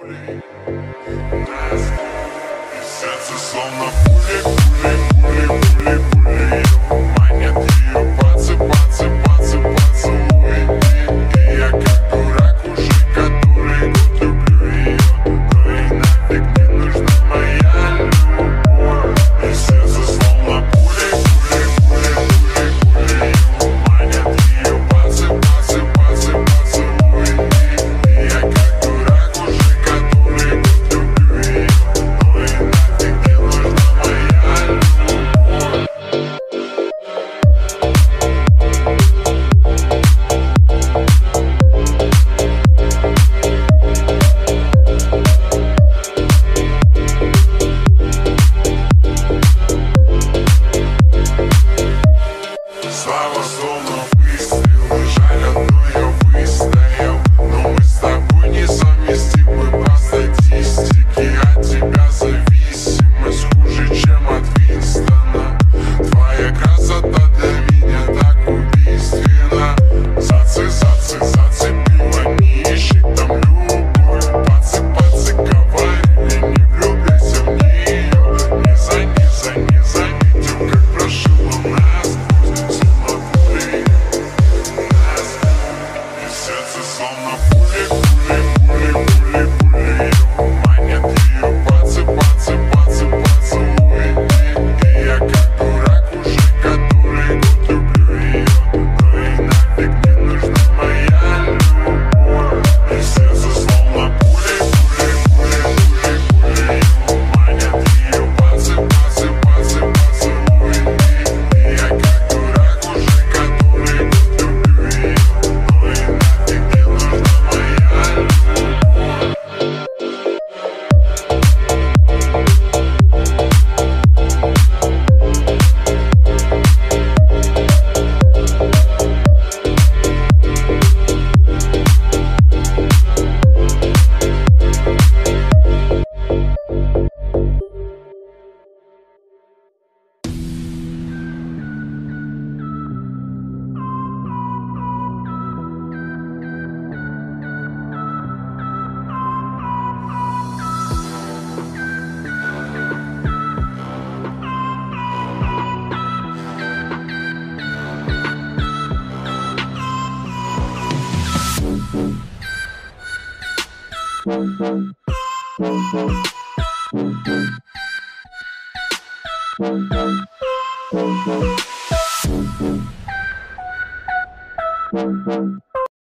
Сердце словно пули, пули, пули, пули, пули. Манят ее поцелуй. И я как дурак уже который год люблю ее. Но ей нафиг не нужна моя любовь. И сердце словно пули, пули, пули, пули, пули. Манят ее поцелуй. И я как дурак уже который год люблю ее. Но ей нафиг не нужна моя любовь. Слава словно выстрел, жаль, одно я выстоял. Но мы с тобой несовместимы по статистике. От тебя зависимость хуже, чем от Винстона. Твоя красота для меня так убийственна. Зацепила, не ищи там любовь. Пацы говорили, не влюбляйся в нее. Не заметил, как прошила насквозь. И сердце словно пули, пули, пули, пули, пули. Манят ее поцелуй. И я как дурак уже который год люблю ее. Но ей нафиг не нужна моя любовь. И сердце словно пули, пули, пули, пули, пули. Манят ее поцелуй. И я как дурак уже который год люблю ее. Но ей нафиг не нужна моя любовь.